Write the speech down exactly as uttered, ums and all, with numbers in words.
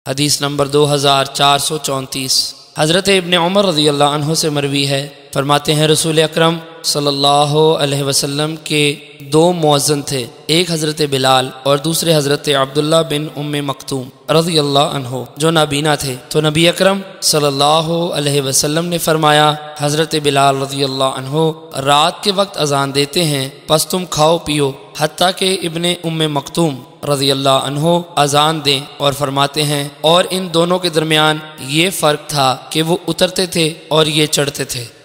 हदीस नंबर दो हज़ार चार सौ चौंतीस। हज़रत इब्ने उमर रज़ी अल्लाह अन्हु से मरवी है, फरमाते हैं रसूल अकरम सल्लल्लाहु अलैहि वसल्लम के दो मुअज्जिन थे, एक हज़रत बिलाल और दूसरे हज़रत अब्दुल्ला बिन उम्मे मक्तूम रज़ी अल्लाह अन्हु, जो नाबीना थे। तो नबी अकरम सल्लल्लाहु अलैहि वसल्लम ने फरमाया, हज़रत बिलाल रज़ी अल्लाह अन्हु रात के वक्त अजान देते हैं, बस तुम खाओ पियो हत्ता के इब्ने उम्मे मक्तूम रज़ी अल्लाह अन्हु अजान दें। और फरमाते हैं, और इन दोनों के दरमियान ये फ़र्क था कि वो उतरते थे और ये चढ़ते थे।